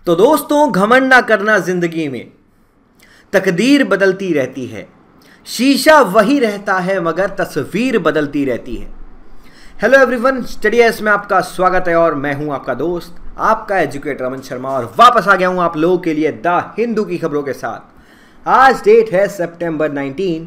तो दोस्तों, घमंड ना करना जिंदगी में, तकदीर बदलती रहती है, शीशा वही रहता है मगर तस्वीर बदलती रहती है। हेलो एवरीवन, स्टडीएस में आपका स्वागत है और मैं हूं आपका दोस्त, आपका एजुकेटर अमन शर्मा, और वापस आ गया हूं आप लोगों के लिए द हिंदू की खबरों के साथ। आज डेट है सितंबर 19,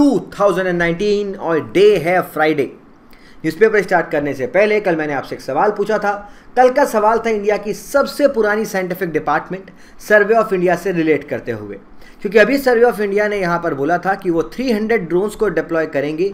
2019 और डे है फ्राइडे। न्यूज़पेपर स्टार्ट करने से पहले कल मैंने आपसे एक सवाल पूछा था। कल का सवाल था इंडिया की सबसे पुरानी scientific department survey of India से रिलेट करते हुए, क्योंकि अभी सर्वे ऑफ इंडिया ने यहाँ पर बोला था कि वो 300 ड्रोन्स को डिप्लॉय करेंगे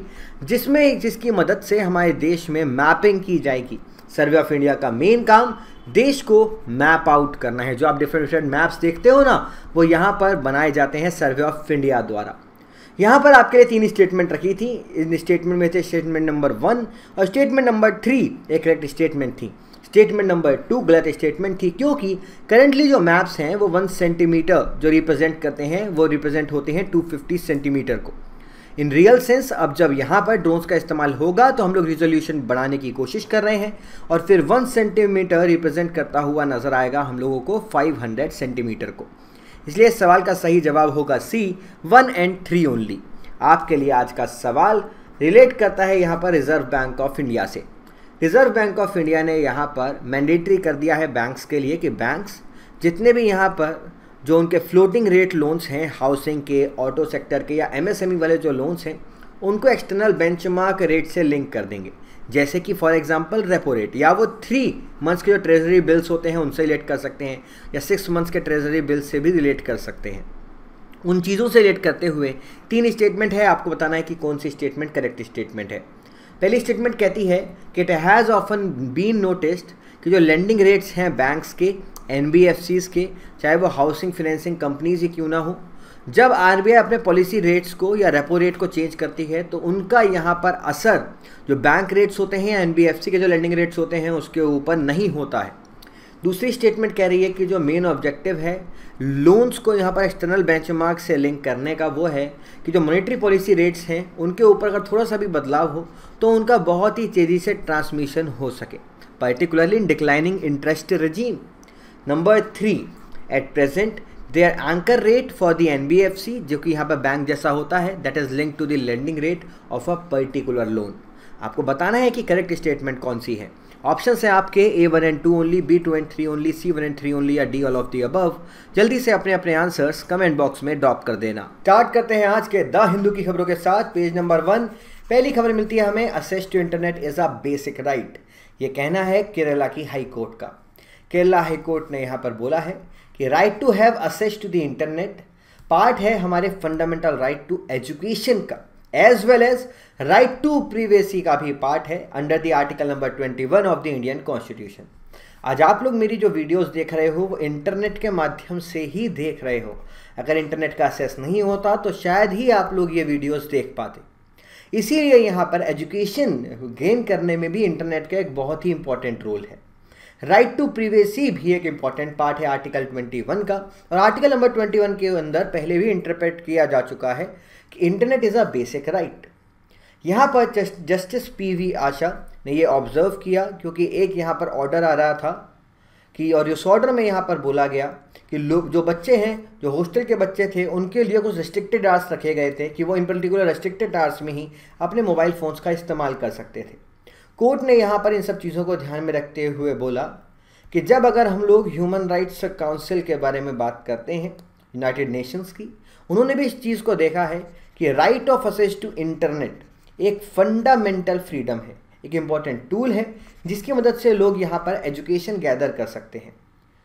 जिसकी मदद से हमारे देश में मैपिंग की जाएगी। सर्वे ऑफ इंडिया का मेन काम देश को मैप आउट करना है। जो आप डिफरेंट मैप्स देखते हो ना, वो यहाँ पर बनाए जाते हैं सर्वे ऑफ इंडिया द्वारा। यहाँ पर आपके लिए 3 स्टेटमेंट रखी थी। इन स्टेटमेंट में थे स्टेटमेंट नंबर 1 और स्टेटमेंट नंबर 3 एक करेक्ट स्टेटमेंट थी। स्टेटमेंट नंबर 2 गलत स्टेटमेंट थी, क्योंकि करेंटली जो मैप्स हैं वो 1 सेंटीमीटर जो रिप्रेजेंट करते हैं वो रिप्रेजेंट होते हैं 250 सेंटीमीटर को। इन रियल सेंस अब जब यहाँ पर ड्रोन्स का इस्तेमाल होगा तो हम लोग रिजोल्यूशन बढ़ाने की कोशिश कर रहे हैं और फिर 1 सेंटीमीटर रिप्रेजेंट करता हुआ नजर आएगा हम लोगों को 500 सेंटीमीटर को। इसलिए इस सवाल का सही जवाब होगा सी, 1 and 3 ओनली। आपके लिए आज का सवाल रिलेट करता है यहाँ पर रिजर्व बैंक ऑफ इंडिया से। रिजर्व बैंक ऑफ इंडिया ने यहाँ पर मैंडेटरी कर दिया है बैंक्स के लिए कि बैंक्स जितने भी यहाँ पर जो उनके फ्लोटिंग रेट लोन्स हैं, हाउसिंग के, ऑटो सेक्टर के या एमएसएमई वाले जो लोन्स हैं, उनको एक्सटर्नल बेंचमार्क रेट से लिंक कर देंगे। जैसे कि फॉर एग्जांपल रेपो रेट, या वो 3 मंथ्स के जो ट्रेजरी बिल्स होते हैं उनसे रिलेट कर सकते हैं, या 6 मंथ्स के ट्रेजरी बिल्स से भी रिलेट कर सकते हैं। उन चीज़ों से रिलेट करते हुए 3 स्टेटमेंट है, आपको बताना है कि कौन सी स्टेटमेंट करेक्ट स्टेटमेंट है। पहली स्टेटमेंट कहती है कि it has often been noticed कि जो लेंडिंग रेट्स हैं बैंक्स के, एनबीएफसीज के, चाहे वो हाउसिंग फाइनेंसिंग कंपनीज ही क्यों ना हो, जब आरबीआई अपने पॉलिसी रेट्स को या रेपो रेट को चेंज करती है तो उनका यहाँ पर असर जो बैंक रेट्स होते हैं, एनबीएफसी के जो लेंडिंग रेट्स होते हैं, उसके ऊपर नहीं होता है। दूसरी स्टेटमेंट कह रही है कि जो मेन ऑब्जेक्टिव है लोन्स को यहाँ पर एक्सटर्नल बेंचमार्क से लिंक करने का, वो है कि जो मॉनेटरी पॉलिसी रेट्स हैं उनके ऊपर अगर थोड़ा सा भी बदलाव हो तो उनका बहुत ही तेज़ी से ट्रांसमिशन हो सके, particularly in declining interest regime. Number 3, at present there anchor rate for the NBFC, जो कि यहाँ पर बैंक जैसा होता है, that is link to the lending rate of a particular loan. आपको बताना है कि करेक्ट स्टेटमेंट कौन सी है। ऑप्शन है आपके A1 and 2 only, B2 and 3 only, C1 and 3 only या D all of the above. जल्दी से अपने अपने आंसर्स कमेंट बॉक्स में ड्रॉप कर देना। स्टार्ट करते हैं आज के द हिंदू की खबरों के साथ। पेज नंबर 1, पहली खबर मिलती है हमें, access to internet is a basic right. ये कहना है केरला की हाई कोर्ट का। केरला हाई कोर्ट ने यहाँ पर बोला है कि right to have access to the internet part है हमारे फंडामेंटल राइट टू एजुकेशन का, as well as right to privacy का भी पार्ट है under the article number 21 of the Indian constitution. आज आप लोग मेरी जो वीडियोस देख रहे हो वो इंटरनेट के माध्यम से ही देख रहे हो। अगर इंटरनेट का एक्सेस नहीं होता तो शायद ही आप लोग ये वीडियोस देख पाते। इसीलिए यहाँ पर एजुकेशन गेन करने में भी इंटरनेट का एक बहुत ही इंपॉर्टेंट रोल है। राइट टू प्रिवेसी भी एक इंपॉर्टेंट पार्ट है आर्टिकल 21 का, और आर्टिकल नंबर 21 के अंदर पहले भी इंटरप्रेट किया जा चुका है कि internet is a basic right. यहाँ पर जस्टिस PV आशा ने ये ऑब्जर्व किया, क्योंकि एक यहाँ पर ऑर्डर आ रहा था कि, और इस ऑर्डर में यहाँ पर बोला गया कि लोग जो बच्चे हैं, जो हॉस्टल के बच्चे थे, उनके लिए कुछ रिस्ट्रिक्टेड आवर्स रखे गए थे कि वो इन पर्टिकुलर रिस्ट्रिक्टेड आवर्स में ही अपने मोबाइल फ़ोन्स का इस्तेमाल कर सकते थे। कोर्ट ने यहाँ पर इन सब चीज़ों को ध्यान में रखते हुए बोला कि जब अगर हम लोग ह्यूमन राइट्स काउंसिल के बारे में बात करते हैं, यूनाइटेड नेशंस की, उन्होंने भी इस चीज़ को देखा है कि right of access to internet एक फंडामेंटल फ्रीडम है, एक इम्पॉर्टेंट टूल है जिसकी मदद से लोग यहाँ पर एजुकेशन गैदर कर सकते हैं।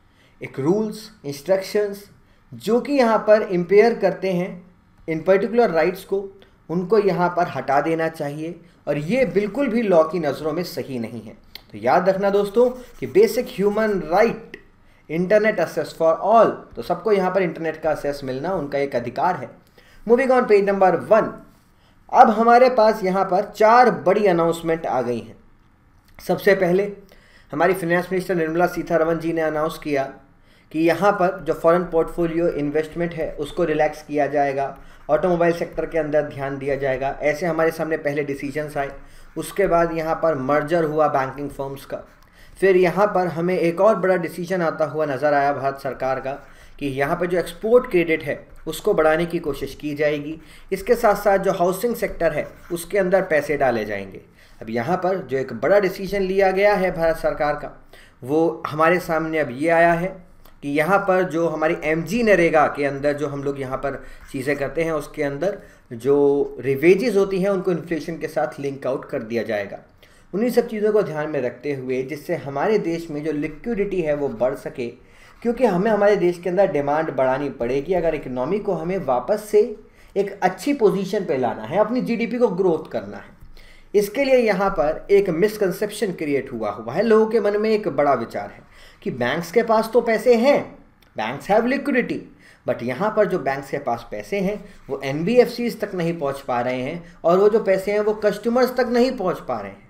एक रूल्स, इंस्ट्रक्शंस जो कि यहाँ पर इम्पेयर करते हैं इन पर्टिकुलर राइट्स को, उनको यहाँ पर हटा देना चाहिए, और ये बिल्कुल भी लॉ की नज़रों में सही नहीं है। तो याद रखना दोस्तों कि basic human right internet access for all, तो सबको यहाँ पर इंटरनेट का एक्सेस मिलना उनका एक अधिकार है। मूविंग ऑन, पेज नंबर 1, अब हमारे पास यहाँ पर 4 बड़ी अनाउंसमेंट आ गई हैं। सबसे पहले हमारी फाइनेंस मिनिस्टर निर्मला सीतारमण जी ने अनाउंस किया कि यहाँ पर जो फॉरेन पोर्टफोलियो इन्वेस्टमेंट है उसको रिलैक्स किया जाएगा, ऑटोमोबाइल सेक्टर के अंदर ध्यान दिया जाएगा। ऐसे हमारे सामने पहले डिसीजंस आए, उसके बाद यहाँ पर मर्जर हुआ बैंकिंग फर्म्स का, फिर यहाँ पर हमें एक और बड़ा डिसीजन आता हुआ नज़र आया भारत सरकार का कि यहाँ पर जो एक्सपोर्ट क्रेडिट है उसको बढ़ाने की कोशिश की जाएगी। इसके साथ साथ जो हाउसिंग सेक्टर है उसके अंदर पैसे डाले जाएंगे। अब यहाँ पर जो एक बड़ा डिसीजन लिया गया है भारत सरकार का वो हमारे सामने अब ये आया है कि यहाँ पर जो हमारी MG नरेगा के अंदर जो हम लोग यहाँ पर चीज़ें करते हैं उसके अंदर जो रिवेजेस होती हैं उनको इन्फ्लेशन के साथ लिंक आउट कर दिया जाएगा। उन्हीं सब चीज़ों को ध्यान में रखते हुए जिससे हमारे देश में जो लिक्विडिटी है वो बढ़ सके, क्योंकि हमें हमारे देश के अंदर डिमांड बढ़ानी पड़ेगी अगर इकोनॉमी को हमें वापस से एक अच्छी पोजीशन पे लाना है, अपनी GDP को ग्रोथ करना है। इसके लिए यहाँ पर एक मिसकंसेप्शन क्रिएट हुआ है। लोगों के मन में एक बड़ा विचार है कि बैंक्स के पास तो पैसे हैं, बैंक्स हैव लिक्विडिटी, बट यहाँ पर जो बैंक्स के पास पैसे हैं वो NBFCs तक नहीं पहुँच पा रहे हैं और वो जो पैसे हैं वो कस्टमर्स तक नहीं पहुँच पा रहे हैं।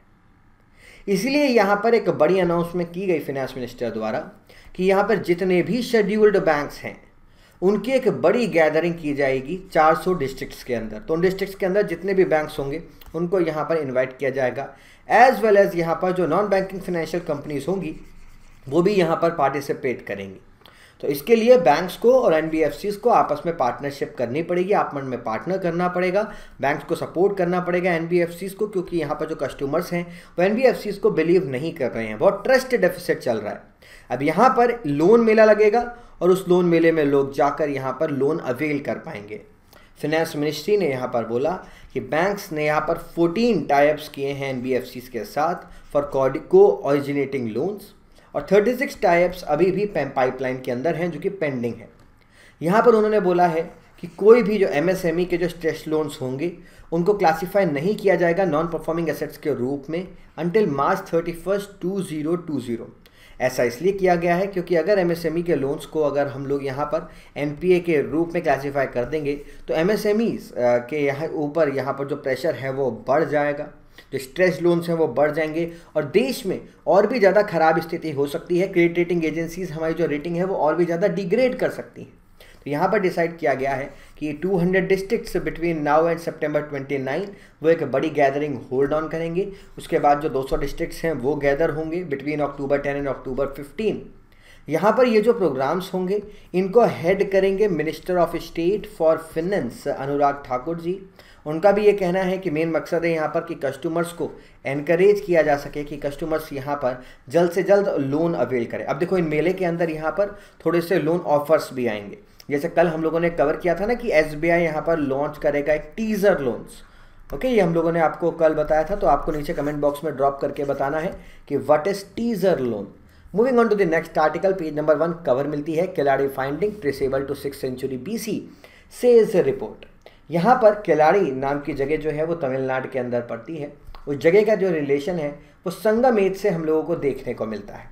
इसलिए यहाँ पर एक बड़ी अनाउंसमेंट की गई फिनेंस मिनिस्टर द्वारा कि यहाँ पर जितने भी शेड्यूल्ड बैंक्स हैं उनकी एक बड़ी गैदरिंग की जाएगी 400 डिस्ट्रिक्ट्स के अंदर। तो उन डिस्ट्रिक्ट्स के अंदर जितने भी बैंक्स होंगे उनको यहाँ पर इनवाइट किया जाएगा, एज वेल एज यहाँ पर जो नॉन बैंकिंग फाइनेंशियल कंपनीज होंगी वो भी यहाँ पर पार्टिसिपेट करेंगी। तो इसके लिए बैंक्स को और NBFCs को आपस में पार्टनरशिप करनी पड़ेगी, आपस में पार्टनर करना पड़ेगा, बैंक्स को सपोर्ट करना पड़ेगा NBFCs को, क्योंकि यहाँ पर जो कस्टमर्स हैं वो NBFCs को बिलीव नहीं कर रहे हैं, बहुत ट्रस्ट डेफिसिट चल रहा है। अब यहाँ पर लोन मेला लगेगा और उस लोन मेले में लोग जाकर यहाँ पर लोन अवेल कर पाएंगे। फिनेंस मिनिस्ट्री ने यहाँ पर बोला कि बैंक्स ने यहाँ पर 14 टाइप्स किए हैं NBFCs के साथ फॉर को ऑरिजिनेटिंग लोन्स और 36 टाइप्स अभी भी पाइपलाइन के अंदर हैं जो कि पेंडिंग है। यहाँ पर उन्होंने बोला है कि कोई भी जो MSME के जो स्ट्रेस लोन्स होंगे उनको क्लासिफाई नहीं किया जाएगा नॉन परफॉर्मिंग एसेट्स के रूप में अंटिल March 31, 2020। ऐसा इसलिए किया गया है क्योंकि अगर MSME के लोन्स को अगर हम लोग यहाँ पर NPA के रूप में क्लासिफाई कर देंगे तो MSMEs के यहाँ ऊपर यहाँ पर जो प्रेशर है वो बढ़ जाएगा, जो स्ट्रेस लोन्स हैं वो बढ़ जाएंगे और देश में और भी ज़्यादा खराब स्थिति हो सकती है। क्रेडिट रेटिंग एजेंसीज हमारी जो रेटिंग है वो और भी ज़्यादा डिग्रेड कर सकती हैं। तो यहाँ पर डिसाइड किया गया है कि 200 districts between now and September 29 वो एक बड़ी गैदरिंग होल्ड ऑन करेंगे। उसके बाद जो 200 डिस्ट्रिक्ट्स हैं वो गैदर होंगे बिटवीन October 10 एंड October 15। यहाँ पर ये जो प्रोग्राम्स होंगे इनको हेड करेंगे minister of state for finance Anurag Thakur ji. उनका भी ये कहना है कि मेन मकसद है यहाँ पर कि कस्टमर्स को एनकरेज किया जा सके कि कस्टमर्स यहाँ पर जल्द से जल्द लोन अवेल करें। अब देखो इन मेले के अंदर यहाँ पर थोड़े से लोन ऑफर्स भी आएंगे, जैसे कल हम लोगों ने कवर किया था ना कि SBI यहाँ पर लॉन्च करेगा एक टीजर लोन्स। ओके, ये हम लोगों ने आपको कल बताया था, तो आपको नीचे कमेंट बॉक्स में ड्रॉप करके बताना है कि what is teaser loan. Moving on to the next article, page number 1 cover मिलती है Keezhadi finding traceable to 6th century BC says report. यहाँ पर खिलाड़ी नाम की जगह जो है वो तमिलनाडु के अंदर पड़ती है। उस जगह का जो रिलेशन है वो संगमेद से हम लोगों को देखने को मिलता है।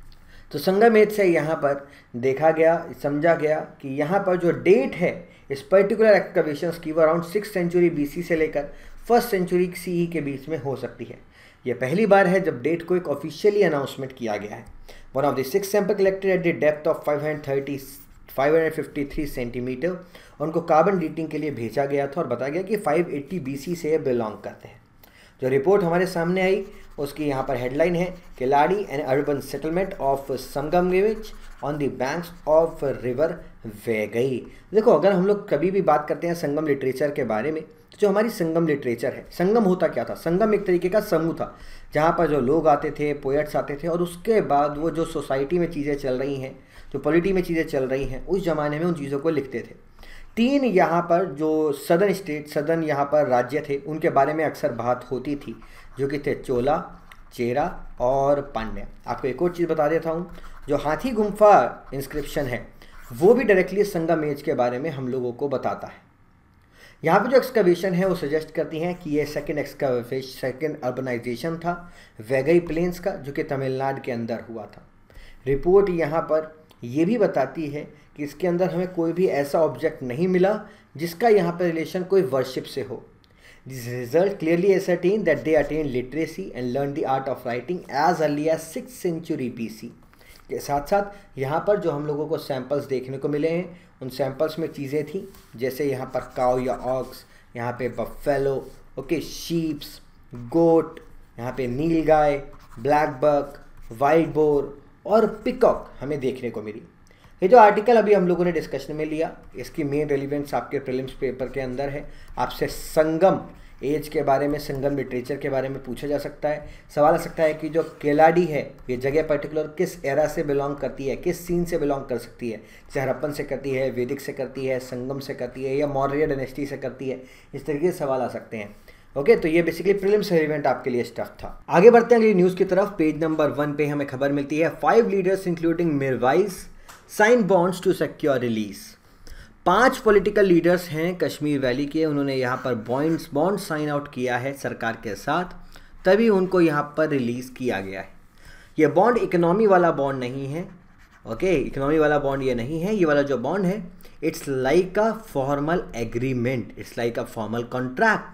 तो संगमेद से यहाँ पर देखा गया, समझा गया कि यहाँ पर जो डेट है इस पर्टिकुलर एक्सकवेशंस की वो अराउंड 6th century BC से लेकर 1st century CE के बीच में हो सकती है। यह पहली बार है जब डेट को एक ऑफिशियली अनाउंसमेंट किया गया है। One of the 6 sample collected at the depth of 553 centimetre उनको कार्बन डेटिंग के लिए भेजा गया था और बताया गया कि 580 BC से बिलोंग करते हैं। जो रिपोर्ट हमारे सामने आई उसकी यहाँ पर हेडलाइन है Keezhadi and urban settlement of Sangam age on the banks of river Vaigai. देखो, अगर हम लोग कभी भी बात करते हैं संगम लिटरेचर के बारे में तो जो हमारी संगम लिटरेचर है, संगम होता क्या था? संगम एक तरीके का समूह था जहाँ पर जो लोग आते थे, पोएट्स आते थे और उसके बाद वो जो सोसाइटी में चीज़ें चल रही हैं, जो पॉलिटी में चीज़ें चल रही हैं, उस ज़माने में उन चीज़ों को लिखते थे। 3 यहाँ पर जो सदर्न स्टेट, सदर्न यहाँ पर राज्य थे, उनके बारे में अक्सर बात होती थी, जो कि थे चोला, चेरा और पांड्या। आपको एक और चीज़ बता देता हूँ, जो हाथी गुम्फा इंस्क्रिप्शन है वो भी डायरेक्टली संगम एज के बारे में हम लोगों को बताता है। यहाँ पे जो एक्सकवेशन है वो सजेस्ट करती हैं कि ये सेकेंड अर्बनाइजेशन था वैगई प्लेन्स का, जो कि तमिलनाडु के अंदर हुआ था। रिपोर्ट यहाँ पर ये भी बताती है कि इसके अंदर हमें कोई भी ऐसा ऑब्जेक्ट नहीं मिला जिसका यहाँ पर रिलेशन कोई वर्शिप से हो। This result clearly ascertain that they attained literacy and learned the art of writing as early as 6th century BC। के साथ साथ यहाँ पर जो हम लोगों को सैंपल्स देखने को मिले हैं, उन सैंपल्स में चीज़ें थी जैसे यहाँ पर काउ या ऑक्स, यहाँ पे बफेलो, ओके, शीप्स, गोट, यहाँ पे नील गाय, ब्लैक बक, वाइल्ड बोर और पिकॉक हमें देखने को मिली। ये जो आर्टिकल अभी हम लोगों ने डिस्कशन में लिया, इसकी मेन रेलिवेंस आपके प्रीलिम्स पेपर के अंदर है। आपसे संगम एज के बारे में, संगम लिटरेचर के बारे में पूछा जा सकता है। सवाल आ सकता है कि जो केलाडी है ये जगह पर्टिकुलर किस एरा से बिलोंग करती है, किस सीन से बिलोंग कर सकती है, जैसे हड़प्पन से करती है, वैदिक से करती है, संगम से करती है, या मौर्य डायनेस्टी से करती है। इस तरीके से सवाल आ सकते हैं। ओके, तो ये बेसिकली प्रीलिम्स रेलेवेंट आपके लिए स्टफ था। आगे बढ़ते हैं अगली न्यूज़ की तरफ। पेज नंबर 1 पे हमें खबर मिलती है 5 leaders including Mirwaiz sign bonds to secure release. 5 political leaders हैं कश्मीर वैली के, उन्होंने यहाँ पर बॉन्ड साइन आउट किया है सरकार के साथ, तभी उनको यहाँ पर रिलीज़ किया गया है। ये बॉन्ड इकोनॉमी वाला बॉन्ड नहीं है। ओके, इकोनॉमी वाला बॉन्ड ये नहीं है। ये वाला जो बॉन्ड है it's like a formal agreement, it's like a formal contract.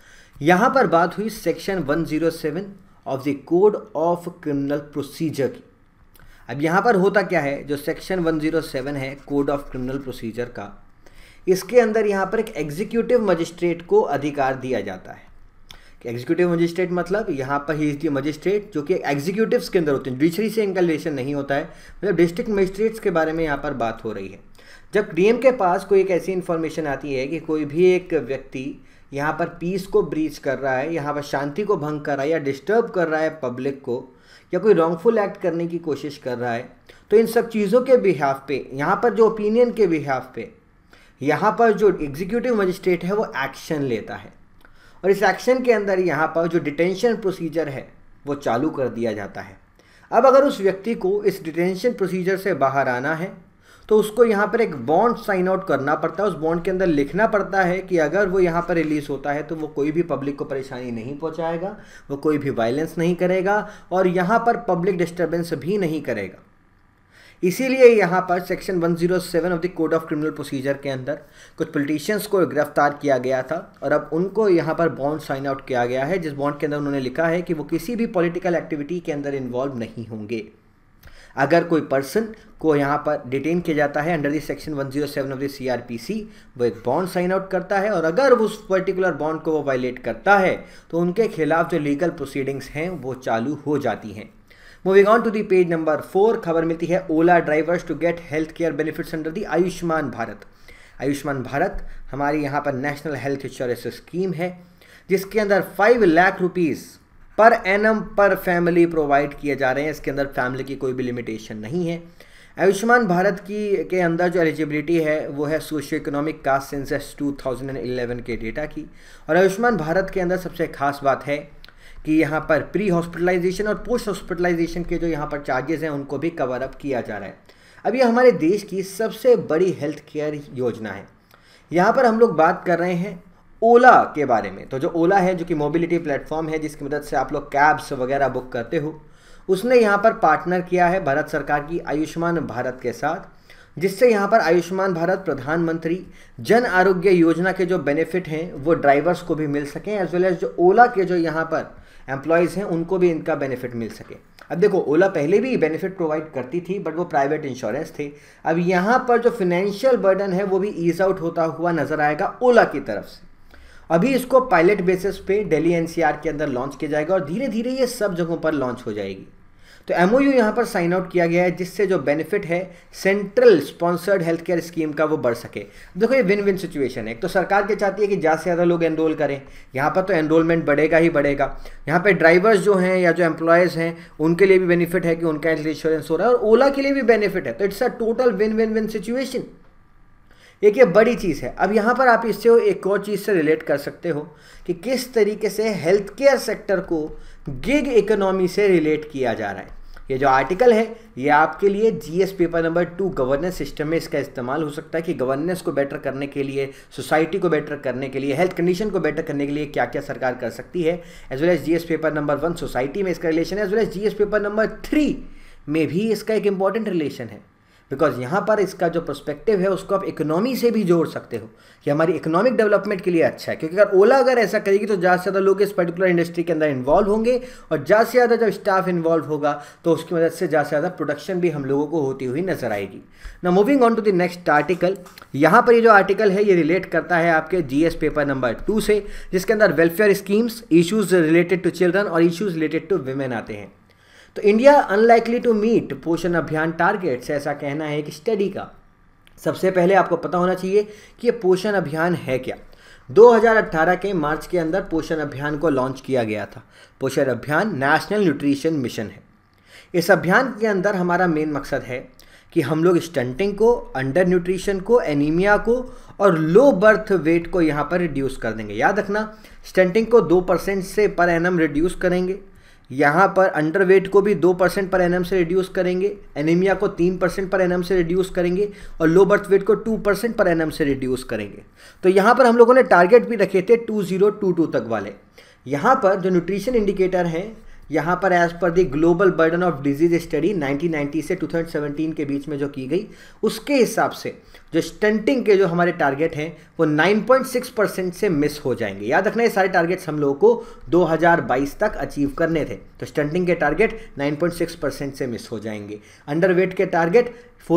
यहाँ पर बात हुई section 107 of the code of criminal procedure की। अब यहाँ पर होता क्या है, जो सेक्शन 107 है कोड ऑफ क्रिमिनल प्रोसीजर का, इसके अंदर यहाँ पर एक एग्जीक्यूटिव मजिस्ट्रेट को अधिकार दिया जाता है। कि एग्जीक्यूटिव मजिस्ट्रेट मतलब यहाँ पर ही इज द मजिस्ट्रेट जो कि एग्जीक्यूटिव्स के अंदर होते हैं, जुडिशरी से इनका रिलेशन नहीं होता है। मतलब डिस्ट्रिक्ट मजिस्ट्रेट्स के बारे में यहाँ पर बात हो रही है। जब डीएम के पास कोई एक ऐसी इन्फॉर्मेशन आती है कि कोई भी एक व्यक्ति यहाँ पर पीस को ब्रीच कर रहा है, यहाँ पर शांति को भंग कर रहा है या डिस्टर्ब कर रहा है पब्लिक को, या कोई रॉन्गफुल एक्ट करने की कोशिश कर रहा है, तो इन सब चीज़ों के बिहाफ पे, यहाँ पर जो ओपिनियन के बिहाफ पे, यहाँ पर जो एग्जीक्यूटिव मजिस्ट्रेट है वो एक्शन लेता है। और इस एक्शन के अंदर यहाँ पर जो डिटेंशन प्रोसीजर है वो चालू कर दिया जाता है। अब अगर उस व्यक्ति को इस डिटेंशन प्रोसीजर से बाहर आना है तो उसको यहाँ पर एक बॉन्ड साइन आउट करना पड़ता है। उस बॉन्ड के अंदर लिखना पड़ता है कि अगर वो यहाँ पर रिलीज़ होता है तो वो कोई भी पब्लिक को परेशानी नहीं पहुँचाएगा, वो कोई भी वायलेंस नहीं करेगा और यहाँ पर पब्लिक डिस्टर्बेंस भी नहीं करेगा। इसीलिए यहाँ पर section 107 of the code of criminal procedure के अंदर कुछ पॉलिटिशियंस को गिरफ्तार किया गया था और अब उनको यहाँ पर बॉन्ड साइन आउट किया गया है, जिस बॉन्ड के अंदर उन्होंने लिखा है कि वो किसी भी पॉलिटिकल एक्टिविटी के अंदर इन्वॉल्व नहीं होंगे। अगर कोई पर्सन को यहाँ पर डिटेन किया जाता है under the section 107 of the CRPC, वो एक बॉन्ड साइन आउट करता है और अगर उस पर्टिकुलर बॉन्ड को वो वायलेट करता है तो उनके खिलाफ जो लीगल प्रोसीडिंग्स हैं वो चालू हो जाती हैं। Moving on to the page number 4, खबर मिलती है Ola drivers to get health care benefits under the Ayushman Bharat. Ayushman Bharat हमारी यहाँ पर नेशनल हेल्थ इंश्योरेंस स्कीम है, जिसके अंदर 5 lakh rupees per annum per family provide किए जा रहे हैं। इसके अंदर फैमिली की कोई भी लिमिटेशन नहीं है। आयुष्मान भारत के अंदर जो एलिजिबिलिटी है वो है सोशियो इकोनॉमिक कास्ट सेंसस 2011 के डेटा की। और आयुष्मान भारत के अंदर सबसे खास बात है कि यहाँ पर प्री हॉस्पिटलाइजेशन और पोस्ट हॉस्पिटलाइजेशन के जो यहाँ पर चार्जेस हैं उनको भी कवर अप किया जा रहा है। अब ये हमारे देश की सबसे बड़ी हेल्थ केयर योजना है। यहाँ पर हम लोग बात कर रहे हैं ओला के बारे में। तो जो ओला है, जो कि मोबिलिटी प्लेटफॉर्म है जिसकी मदद से आप लोग कैब्स वगैरह बुक करते हो, उसने यहाँ पर पार्टनर किया है भारत सरकार की आयुष्मान भारत के साथ, जिससे यहाँ पर आयुष्मान भारत प्रधानमंत्री जन आरोग्य योजना के जो बेनिफिट हैं वो ड्राइवर्स को भी मिल सकें, एज वेल एज जो ओला के जो यहाँ पर एम्प्लॉयज़ हैं उनको भी इनका बेनिफिट मिल सके। अब देखो, ओला पहले भी बेनिफिट प्रोवाइड करती थी बट वो प्राइवेट इंश्योरेंस थे। अब यहाँ पर जो फिनेंशियल बर्डन है वो भी ईज आउट होता हुआ नजर आएगा ओला की तरफ से। अभी इसको पायलट बेसिस पे दिल्ली NCR के अंदर लॉन्च किया जाएगा और धीरे धीरे ये सब जगहों पर लॉन्च हो जाएगी। तो MOU यहाँ पर साइन आउट किया गया है, जिससे जो बेनिफिट है central sponsored health care scheme का वो बढ़ सके। देखो, ये विन विन सिचुएशन है। एक तो सरकार के चाहती है कि ज़्यादा से ज़्यादा लोग एनरोल करें, यहाँ पर तो एनरोलमेंट बढ़ेगा ही बढ़ेगा। यहाँ पे ड्राइवर्स जो हैं या जो एम्प्लॉयज़ हैं उनके लिए भी बेनिफिट है कि उनका हेल्थ इंश्योरेंस हो रहा है और ओला के लिए भी बेनिफिट है। तो it's a total win win win situation. एक ये बड़ी चीज़ है। अब यहाँ पर आप इससे एक और चीज़ से रिलेट कर सकते हो कि किस तरीके से हेल्थ केयर सेक्टर को गिग इकोनॉमी से रिलेट किया जा रहा है। ये जो आर्टिकल है ये आपके लिए GS paper number 2 governance system में इसका इस्तेमाल हो सकता है कि गवर्नेंस को बेटर करने के लिए, सोसाइटी को बेटर करने के लिए, हेल्थ कंडीशन को बेटर करने के लिए क्या क्या सरकार कर सकती है। As well as GS paper number 1 society में इसका रिलेशन है, as well as GS paper number 3 में भी इसका एक इंपॉर्टेंट रिलेशन है। बिकॉज यहाँ पर इसका जो पर्सपेक्टिव है उसको आप इकोनॉमी से भी जोड़ सकते हो कि हमारी इकोनॉमिक डेवलपमेंट के लिए अच्छा है। क्योंकि अगर ओला अगर ऐसा करेगी तो ज़्यादा से ज़्यादा लोग इस पर्टिकुलर इंडस्ट्री के अंदर इन्वॉल्व होंगे और ज़्यादा से ज़्यादा जब स्टाफ इन्वॉल्व होगा तो उसकी मदद से ज़्यादा से ज़्यादा प्रोडक्शन भी हम लोगों को होती हुई नजर आएगी। ना moving on to the next article. यहाँ पर ये जो आर्टिकल है ये रिलेट करता है आपके GS पेपर नंबर 2 से, जिसके अंदर welfare schemes, issues related to children और इशूज़ रिलेटेड टू विमेन आते हैं। तो इंडिया अनलाइकली टू मीट पोषण अभियान टारगेट्स, ऐसा कहना है कि स्टडी का। सबसे पहले आपको पता होना चाहिए कि ये पोषण अभियान है क्या। 2018 के मार्च के अंदर पोषण अभियान को लॉन्च किया गया था। पोषण अभियान नेशनल न्यूट्रिशन मिशन है। इस अभियान के अंदर हमारा मेन मकसद है कि हम लोग स्टंटिंग को, अंडर न्यूट्रिशन को, एनीमिया को और लो बर्थ वेट को यहाँ पर रिड्यूस कर देंगे। याद रखना, स्टंटिंग को 2% से पर एनम रिड्यूस करेंगे, यहाँ पर अंडर वेट को भी 2% पर एनम से रिड्यूस करेंगे, एनीमिया को 3% पर एनम से रिड्यूस करेंगे और लो बर्थ वेट को 2% पर एनम से रिड्यूस करेंगे। तो यहाँ पर हम लोगों ने टारगेट भी रखे थे 2022 तक वाले। यहाँ पर जो न्यूट्रिशन इंडिकेटर हैं, यहाँ पर as per the global burden of disease study 1990 से 2017 के बीच में जो की गई, उसके हिसाब से जो स्टंटिंग के जो हमारे टारगेट हैं वो 9.6% से मिस हो जाएंगे। याद रखना, ये सारे टारगेट्स हम लोगों को 2022 तक अचीव करने थे। तो स्टंटिंग के टारगेट 9.6% से मिस हो जाएंगे, अंडर वेट के टारगेट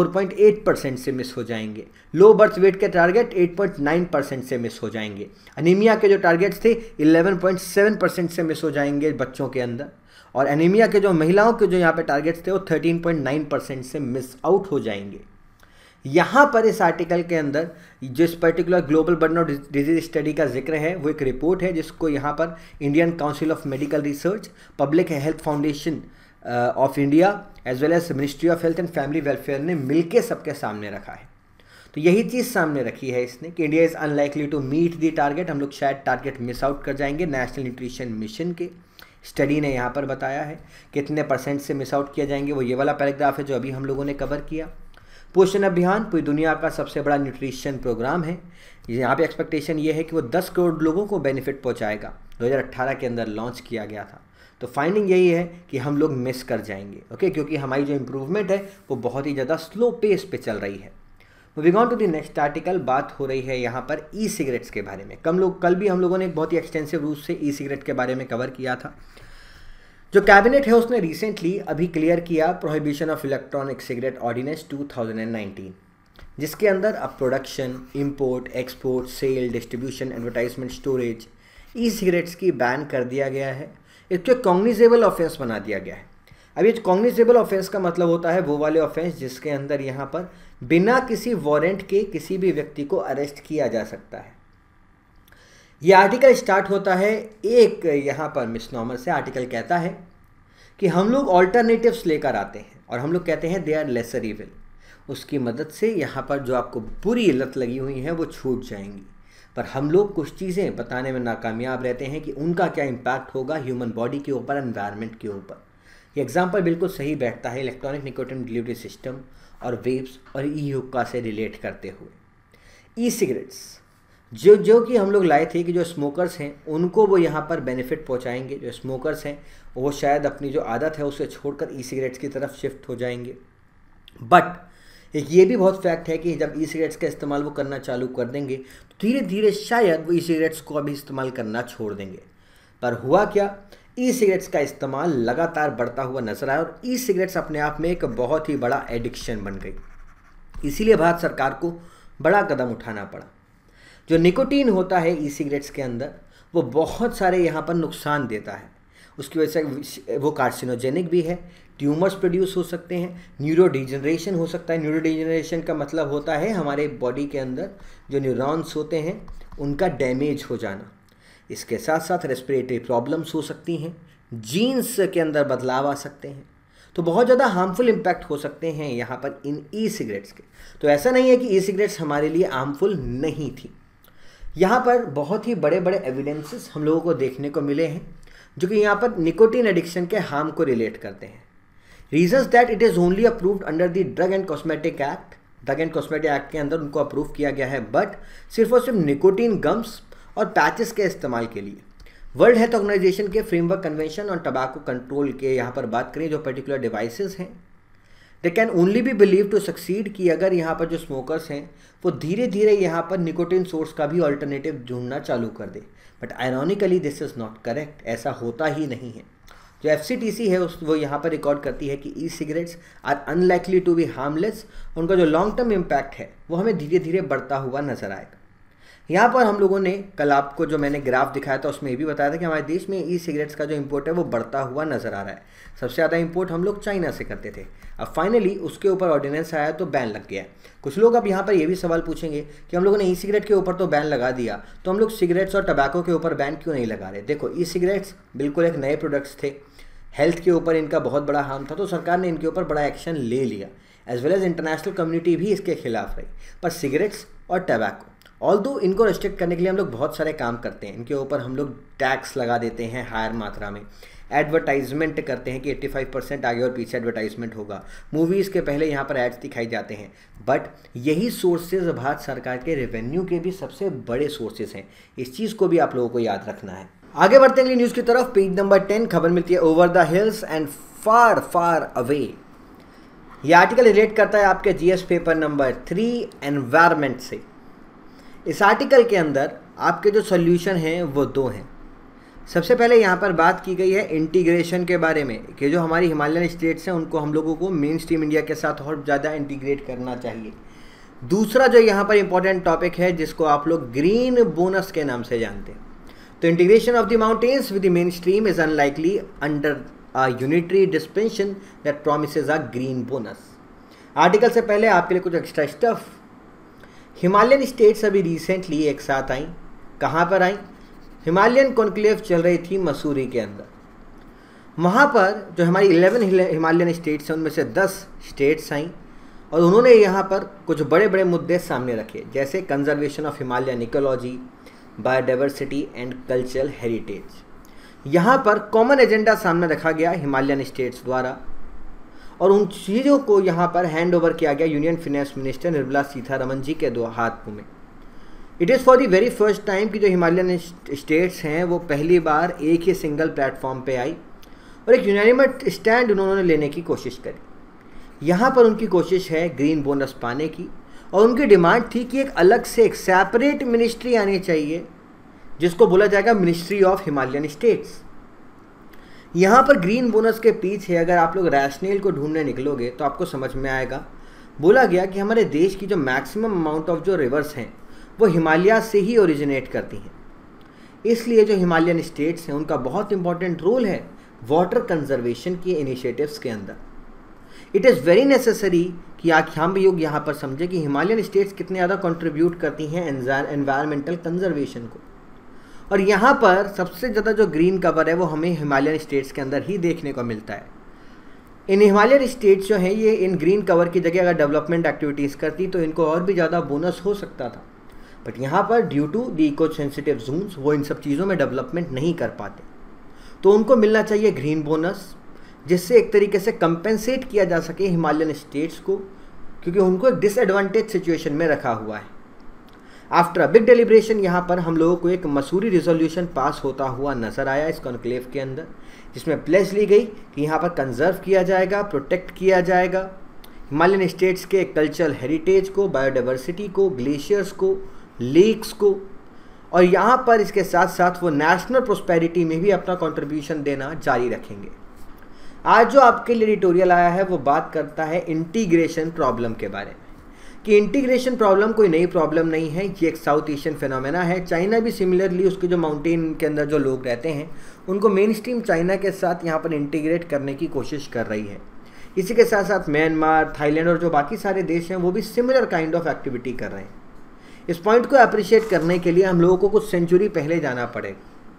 4.8% से मिस हो जाएंगे, लो बर्थ वेट के टारगेट 8.9% से मिस हो जाएंगे, अनीमिया के जो टारगेट्स थे 11.7% से मिस हो जाएंगे बच्चों के अंदर, और एनीमिया के जो महिलाओं के जो यहाँ पे टारगेट्स थे वो 13.9% से मिस आउट हो जाएंगे। यहाँ पर इस आर्टिकल के अंदर जिस particular global burden of disease study का जिक्र है वो एक रिपोर्ट है जिसको यहाँ पर Indian council of medical research, public health foundation of India as well as ministry of health and family welfare ने मिलके सबके सामने रखा है। तो यही चीज़ सामने रखी है इसने कि India is unlikely to meet the target, हम लोग शायद टारगेट मिस आउट कर जाएंगे नेशनल न्यूट्रिशन मिशन के। स्टडी ने यहाँ पर बताया है कितने % से मिस आउट किया जाएंगे, वो ये वाला पैराग्राफ है जो अभी हम लोगों ने कवर किया। पोषण अभियान पूरी दुनिया का सबसे बड़ा न्यूट्रिशन प्रोग्राम है। यहाँ पे एक्सपेक्टेशन ये है कि वो 10 करोड़ लोगों को बेनिफिट पहुँचाएगा। 2018 के अंदर लॉन्च किया गया था। तो फाइंडिंग यही है कि हम लोग मिस कर जाएंगे, ओके, क्योंकि हमारी जो इम्प्रूवमेंट है वो बहुत ही ज़्यादा स्लो पेस पे चल रही है। Moving on to the next article, बात हो रही है यहाँ पर ई सिगरेट्स के बारे में। कल भी हम लोगों ने एक बहुत ही एक्सटेंसिव रूप से ई सिगरेट के बारे में कवर किया था। जो कैबिनेट है उसने रिसेंटली अभी क्लियर किया prohibition of electronic cigarette ordinance 2019, जिसके अंदर अब production, import, export, sale, distribution, advertisement, storage e cigarettes की बैन कर दिया गया है। इसको कॉग्निजेबल ऑफेंस बना दिया गया है। अब ये कॉग्निजेबल ऑफेंस का मतलब होता है वो वाले ऑफेंस जिसके अंदर यहाँ पर बिना किसी वारंट के किसी भी व्यक्ति को अरेस्ट किया जा सकता है। ये आर्टिकल स्टार्ट होता है एक यहाँ पर मिसनॉमर से। आर्टिकल कहता है कि हम लोग ऑल्टरनेटिव्स लेकर आते हैं और हम लोग कहते हैं दे आर लेसर इविल। उसकी मदद से यहाँ पर जो आपको बुरी लत लगी हुई है वो छूट जाएंगी, पर हम लोग कुछ चीज़ें बताने में नाकामयाब रहते हैं कि उनका क्या इम्पैक्ट होगा ह्यूमन बॉडी के ऊपर, एनवायरनमेंट के ऊपर। ये एग्जाम्पल बिल्कुल सही बैठता है इलेक्ट्रॉनिक निकोटिन डिलीवरी सिस्टम और वेप्स और ई हुक्का से रिलेट करते हुए। ई सिगरेट्स जो कि हम लोग लाए थे कि जो स्मोकर्स हैं उनको वो यहाँ पर बेनिफिट पहुँचाएंगे। जो स्मोकर्स हैं वो शायद अपनी जो आदत है उसे छोड़कर ई सिगरेट्स की तरफ शिफ्ट हो जाएंगे। बट एक ये भी बहुत फैक्ट है कि जब ई सिगरेट्स का इस्तेमाल वो करना चालू कर देंगे तो धीरे धीरे शायद वो ई सिगरेट्स को अभी इस्तेमाल करना छोड़ देंगे। पर हुआ क्या, ई सिगरेट्स का इस्तेमाल लगातार बढ़ता हुआ नजर आया और ई सिगरेट्स अपने आप में एक बहुत ही बड़ा एडिक्शन बन गई। इसीलिए भारत सरकार को बड़ा कदम उठाना पड़ा। जो निकोटीन होता है ई सिगरेट्स के अंदर वो बहुत सारे यहाँ पर नुकसान देता है। उसकी वजह से वो कार्सिनोजेनिक भी है, ट्यूमर्स प्रोड्यूस हो सकते हैं, न्यूरो डिजनरेशन हो सकता है। न्यूरो डिजनरेशन का मतलब होता है हमारे बॉडी के अंदर जो न्यूरॉन्स होते हैं उनका डैमेज हो जाना। इसके साथ साथ रेस्पिरेटरी प्रॉब्लम्स हो सकती हैं, जीन्स के अंदर बदलाव आ सकते हैं। तो बहुत ज़्यादा हार्मफुल इम्पैक्ट हो सकते हैं यहाँ पर इन ई सिगरेट्स के। तो ऐसा नहीं है कि ई सिगरेट्स हमारे लिए हार्मफुल नहीं थी। यहाँ पर बहुत ही बड़े बड़े एविडेंसेस हम लोगों को देखने को मिले हैं जो कि यहाँ पर निकोटीन एडिक्शन के हार्म को रिलेट करते हैं। Reasons that it is only approved under the drug and cosmetic act. Drug and cosmetic act के अंदर उनको अप्रूव किया गया है, बट सिर्फ और सिर्फ निकोटीन गम्स और पैचेस के इस्तेमाल के लिए। वर्ल्ड हेल्थ ऑर्गेनाइजेशन के framework convention on tobacco control के यहाँ पर बात करें जो पर्टिकुलर डिवाइसेस हैं, they can only be believe to succeed कि अगर यहाँ पर जो स्मोकर्स हैं वो धीरे धीरे यहाँ पर निकोटीन सोर्स का भी ऑल्टरनेटिव ढूंढना चालू कर दे। But ironically this is not correct, ऐसा होता ही नहीं है। जो FCTC है वो यहाँ पर रिकॉर्ड करती है कि e cigarettes are unlikely to be harmless. उनका जो लॉन्ग टर्म इम्पैक्ट है वो हमें धीरे धीरे बढ़ता हुआ नजर आएगा। यहाँ पर हम लोगों ने कल आपको जो मैंने ग्राफ दिखाया था उसमें ये भी बताया था कि हमारे देश में ई सिगरेट्स का जो इम्पोर्ट है वो बढ़ता हुआ नज़र आ रहा है। सबसे ज़्यादा इम्पोर्ट हम लोग चाइना से करते थे। अब फाइनली उसके ऊपर ऑर्डिनेंस आया तो बैन लग गया। कुछ लोग अब यहाँ पर ये भी सवाल पूछेंगे कि हम लोगों ने ई सिगरेट के ऊपर तो बैन लगा दिया, तो हम लोग सिगरेट्स और टबैको के ऊपर बैन क्यों नहीं लगा रहे। देखो, ई सिगरेट्स बिल्कुल एक नए प्रोडक्ट्स थे, हेल्थ के ऊपर इनका बहुत बड़ा हार्म था, तो सरकार ने इनके ऊपर बड़ा एक्शन ले लिया। As well as international community भी इसके खिलाफ रही। पर सिगरेट्स और टबैको ऑल्दो इनको रिस्ट्रिक्ट करने के लिए हम लोग बहुत सारे काम करते हैं। इनके ऊपर हम लोग टैक्स लगा देते हैं हायर मात्रा में, एडवर्टाइजमेंट करते हैं कि 85% आगे और पीछे एडवर्टाइजमेंट होगा, मूवीज़ के पहले यहाँ पर एड्स दिखाई जाते हैं। बट यही सोर्सेज भारत सरकार के रेवेन्यू के भी सबसे बड़े सोर्सेज हैं। इस चीज़ को भी आप लोगों को याद रखना है। आगे बढ़ते हैं न्यूज़ की तरफ। पेज नंबर 10 खबर मिलती है over the hills and far far away. यह आर्टिकल रिलेट करता है आपके जीएस पेपर नंबर 3 एनवायरमेंट से। इस आर्टिकल के अंदर आपके जो सॉल्यूशन हैं वो दो हैं। सबसे पहले यहाँ पर बात की गई है इंटीग्रेशन के बारे में कि जो हमारी हिमालयन स्टेट्स हैं उनको हम लोगों को मेन स्ट्रीम इंडिया के साथ और ज़्यादा इंटीग्रेट करना चाहिए। दूसरा जो यहाँ पर इंपॉर्टेंट टॉपिक है जिसको आप लोग ग्रीन बोनस के नाम से जानते हैं। तो integration of the mountains with the main stream is unlikely under a unitary dispensation that promises a green bonus. Article से पहले आपके लिए कुछ एक्स्ट्रा स्टफ। हिमालयन स्टेट्स अभी रिसेंटली एक साथ आई। कहाँ पर आई? हिमालयन कॉन्क्लेव चल रही थी मसूरी के अंदर। वहाँ पर जो हमारी 11 हिमालयन स्टेट्स हैं उनमें से 10 स्टेट्स आई और उन्होंने यहाँ पर कुछ बड़े बड़े मुद्दे सामने रखे, जैसे conservation of Himalayan ecology, biodiversity and cultural heritage. यहाँ पर कॉमन एजेंडा सामने रखा गया हिमालयन स्टेट्स द्वारा और उन चीज़ों को यहाँ पर हैंड ओवर किया गया union finance minister Nirmala Sitharaman ji के हाथ में। It is for the very first time कि जो हिमालयन स्टेट्स हैं वो पहली बार एक ही सिंगल प्लेटफॉर्म पे आई और एक यूनानिमस स्टैंड उन्होंने लेने की कोशिश करी। यहाँ पर उनकी कोशिश है ग्रीन बोनस पाने की और उनकी डिमांड थी कि एक अलग से एक सेपरेट मिनिस्ट्री आनी चाहिए जिसको बोला जाएगा मिनिस्ट्री ऑफ हिमालयन स्टेट्स। यहाँ पर ग्रीन बोनस के पीछे अगर आप लोग रैशनल को ढूंढने निकलोगे तो आपको समझ में आएगा। बोला गया कि हमारे देश की जो मैक्सिमम अमाउंट ऑफ जो रिवर्स हैं वो हिमालय से ही ओरिजिनेट करती हैं, इसलिए जो हिमालयन स्टेट्स हैं उनका बहुत इंपॉर्टेंट रोल है वाटर कंजर्वेशन की इनिशिएटिव्स के अंदर। इट इज़ वेरी नेसेसरी कि हम लोग यहाँ पर समझें कि हिमालयन स्टेट्स कितने ज़्यादा कंट्रीब्यूट करती हैं एनवायरमेंटल कंजर्वेशन को। और यहाँ पर सबसे ज़्यादा जो ग्रीन कवर है वो हमें हिमालयन स्टेट्स के अंदर ही देखने को मिलता है। इन हिमालयन स्टेट्स जो हैं ये इन ग्रीन कवर की जगह अगर डेवलपमेंट एक्टिविटीज़ करती तो इनको और भी ज़्यादा बोनस हो सकता था, बट यहाँ पर due to the eco sensitive zones वो इन सब चीज़ों में डेवलपमेंट नहीं कर पाते, तो उनको मिलना चाहिए ग्रीन बोनस, जिससे एक तरीके से कंपेंसेट किया जा सके हिमालयन स्टेट्स को, क्योंकि उनको एक डिसएडवांटेज सिचुएशन में रखा हुआ है। आफ्टर अ बिग डेलिब्रेशन यहाँ पर हम लोगों को एक मसूरी रिजोल्यूशन पास होता हुआ नजर आया इस कॉन्क्लेव के अंदर, जिसमें प्लेज ली गई कि यहाँ पर कंजर्व किया जाएगा, प्रोटेक्ट किया जाएगा हिमालयन स्टेट्स के कल्चरल हेरिटेज को, बायोडाइवर्सिटी को, ग्लेशियर्स को, लेक्स को, और यहाँ पर इसके साथ साथ वो नेशनल प्रोस्पेरिटी में भी अपना कंट्रीब्यूशन देना जारी रखेंगे। आज जो आपके लिए एडिटोरियल आया है वो बात करता है इंटीग्रेशन प्रॉब्लम के बारे में, कि इंटीग्रेशन प्रॉब्लम कोई नई प्रॉब्लम नहीं है, ये एक साउथ एशियन फिनोमेना है। चाइना भी सिमिलरली उसके जो माउंटेन के अंदर जो लोग रहते हैं उनको मेन स्ट्रीम चाइना के साथ यहाँ पर इंटीग्रेट करने की कोशिश कर रही है। इसी के साथ साथ म्यांमार, थाईलैंड और जो बाकी सारे देश हैं वो भी सिमिलर काइंड ऑफ एक्टिविटी कर रहे हैं। इस पॉइंट को अप्रिशिएट करने के लिए हम लोगों को कुछ सेंचुरी पहले जाना पड़ेगा,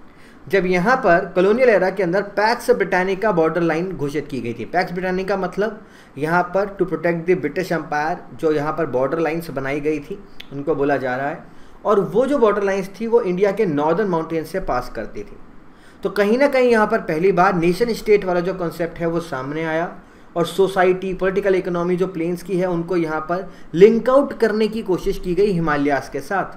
जब यहाँ पर कॉलोनियल एरा के अंदर पैक्स ब्रिटानिका बॉर्डर लाइन घोषित की गई थी। पैक्स ब्रिटानिका मतलब यहाँ पर to protect the British empire, जो यहाँ पर बॉर्डर लाइन्स बनाई गई थी उनको बोला जा रहा है, और वो जो बॉर्डर लाइन्स थी वो इंडिया के नॉर्दर्न माउंटेन से पास करती थी। तो कहीं ना कहीं यहाँ पर पहली बार नेशन स्टेट वाला जो कॉन्सेप्ट है वो सामने आया और सोसाइटी, पॉलिटिकल इकोनॉमी जो प्लेन्स की है उनको यहाँ पर लिंक आउट करने की कोशिश की गई हिमालयास के साथ।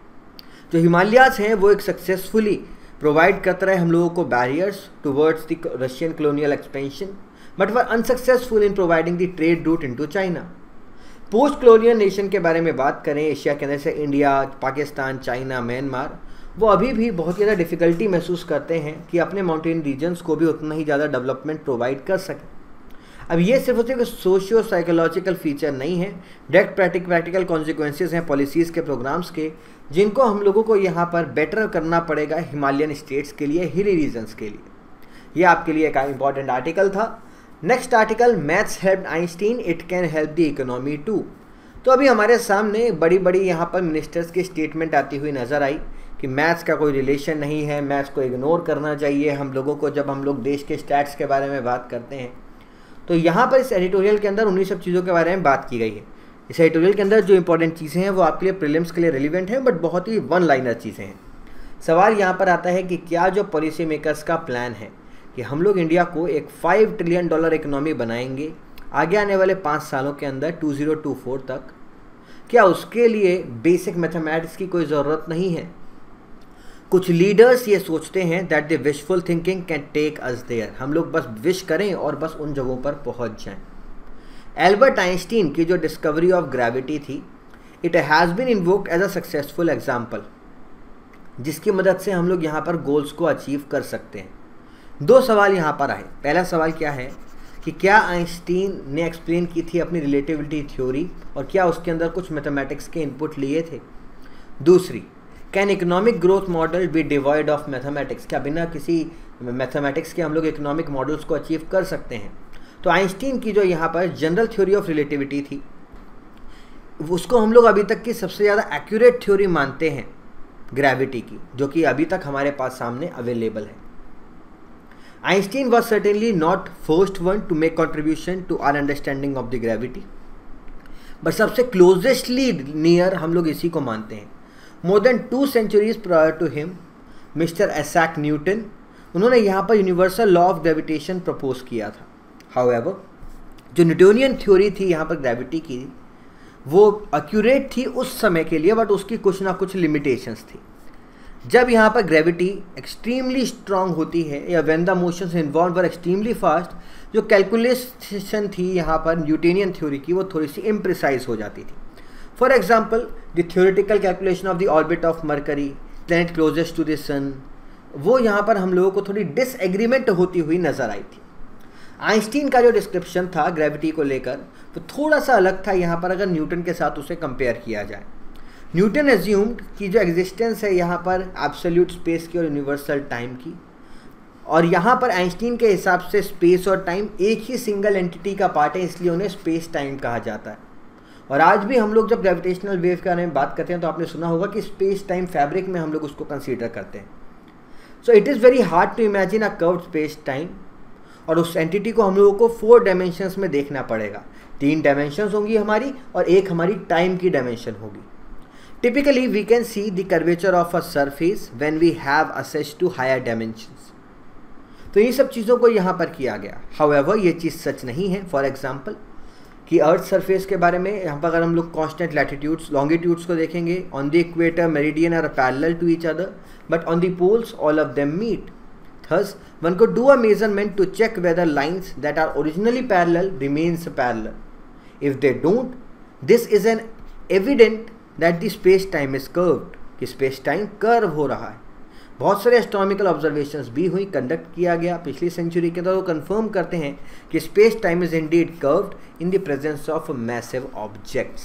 जो हिमालयास हैं वो एक सक्सेसफुली प्रोवाइड करता रहे हम लोगों को barriers towards the Russian colonial expansion, but were unsuccessful in providing the trade route into China. Post colonial nation के बारे में बात करें एशिया के अंदर से इंडिया, पाकिस्तान, चाइना, म्यांमार, वो अभी भी बहुत ज़्यादा डिफ़िकल्टी महसूस करते हैं कि अपने माउंटेन रीजन्स को भी उतना ही ज़्यादा डेवलपमेंट प्रोवाइड कर सकें। अब ये सिर्फ उसके सोशियो साइकोलॉजिकल फीचर नहीं है, डायरेक्ट प्रैक्टिकल कॉन्सिक्वेंसेज हैं पॉलिसीज़ के, प्रोग्राम्स के, जिनको हम लोगों को यहाँ पर बेटर करना पड़ेगा हिमालयन स्टेट्स के लिए, हिली रीजन्स के लिए। ये आपके लिए एक इंपॉर्टेंट आर्टिकल था। Next article, maths helped Einstein, it can help the economy too. तो अभी हमारे सामने बड़ी बड़ी यहाँ पर मिनिस्टर्स की स्टेटमेंट आती हुई नज़र आई कि मैथ्स का कोई रिलेशन नहीं है, मैथ्स को इग्नोर करना चाहिए हम लोगों को जब हम लोग देश के स्टैट्स के बारे में बात करते हैं। तो यहाँ पर इस एडिटोरियल के अंदर उन्हीं सब चीज़ों के बारे में बात की गई है। इस एडिटोरियल के अंदर जो इंपॉर्टेंट चीज़ें हैं वो आपके लिए प्रीलिम्स के लिए रिलेवेंट हैं, बट बहुत ही वन लाइनर चीज़ें हैं। सवाल यहाँ पर आता है कि क्या जो पॉलिसी मेकर्स का प्लान है कि हम लोग इंडिया को एक $5 ट्रिलियन इकोनॉमी बनाएंगे आगे आने वाले 5 सालों के अंदर 2024 तक, क्या उसके लिए बेसिक मैथमेटिक्स की कोई ज़रूरत नहीं है? कुछ लीडर्स ये सोचते हैं that the wishful thinking can take us there, हम लोग बस विश करें और बस उन जगहों पर पहुंच जाएं। एल्बर्ट आइंस्टीन की जो डिस्कवरी ऑफ ग्रेविटी थी, it has been invoked as a successful example, जिसकी मदद से हम लोग यहाँ पर गोल्स को अचीव कर सकते हैं। 2 सवाल यहाँ पर आए। पहला सवाल क्या है कि क्या आइंस्टीन ने एक्सप्लेन की थी अपनी रिलेटिविटी थ्योरी और क्या उसके अंदर कुछ मैथमेटिक्स के इनपुट लिए थे? दूसरी, can economic growth model be devoid of mathematics, क्या बिना किसी मैथमेटिक्स के हम लोग इकोनॉमिक मॉडल्स को अचीव कर सकते हैं? तो आइंस्टीन की जो यहाँ पर जनरल थ्योरी ऑफ रिलेटिविटी थी, उसको हम लोग अभी तक की सबसे ज़्यादा एक्यूरेट थ्योरी मानते हैं ग्रेविटी की, जो कि अभी तक हमारे पास सामने अवेलेबल है। Einstein was certainly not first one to make contribution to our understanding of the gravity, but सबसे closestly near हम लोग इसी को मानते हैं। More than 2 centuries prior to him, Mr. Isaac Newton, उन्होंने यहाँ पर universal law of gravitation propose किया था। However, जो न्यूटोनियन थ्योरी थी यहाँ पर ग्रेविटी की, वो एक्यूरेट थी उस समय के लिए, बट उसकी कुछ ना कुछ लिमिटेशंस थी। जब यहाँ पर ग्रेविटी एक्सट्रीमली स्ट्रांग होती है या when the motions involve were extremely fast, जो कैलकुलेशन थी यहाँ पर न्यूटोनियन थ्योरी की, वो थोड़ी सी इम्प्रिसाइज हो जाती थी। For example, the theoretical calculation of the orbit of Mercury, planet closest to the sun, वो यहाँ पर हम लोगों को थोड़ी डिसएग्रीमेंट होती हुई नजर आई थी। आइंस्टीन का जो डिस्क्रिप्शन था ग्रेविटी को लेकर, वो थोड़ा सा अलग था यहाँ पर अगर न्यूटन के साथ उसे कंपेयर किया जाए। न्यूटन एज्यूम्ड कि जो एग्जिस्टेंस है यहाँ पर एब्सोल्यूट स्पेस की और यूनिवर्सल टाइम की, और यहाँ पर आइंस्टीन के हिसाब से स्पेस और टाइम एक ही सिंगल एंटिटी का पार्ट है, इसलिए उन्हें स्पेस टाइम कहा जाता है। और आज भी हम लोग जब ग्रेविटेशनल वेव के बारे में बात करते हैं तो आपने सुना होगा कि स्पेस टाइम फैब्रिक में हम लोग उसको कंसीडर करते हैं। So it is very hard to imagine a curved space time, और उस एंटिटी को हम लोगों को 4 डायमेंशंस में देखना पड़ेगा। 3 डायमेंशंस होंगी हमारी और एक हमारी टाइम की डायमेंशन होगी। Typically, we can see the curvature of a surface when we have access to higher dimensions. तो ये सब चीज़ों को यहाँ पर किया गया। However, ये चीज़ सच नहीं है। फॉर एग्जाम्पल कि अर्थ सरफेस के बारे में यहाँ पर अगर हम लोग कॉन्स्टेंट लैटिट्यूड्स, लॉन्गिट्यूड्स को देखेंगे, on the equator meridian are parallel to each other, but on the poles all of them meet. Thus, one could do a measurement to check whether lines that are originally parallel remains parallel. If they don't, this is an evident that the space time is curved, कि space time curve हो रहा है। बहुत सारे astronomical observations भी हुई, conduct किया गया पिछली सेंचुरी के अंदर, वो कंफर्म करते हैं कि space time is indeed curved in the presence of massive objects.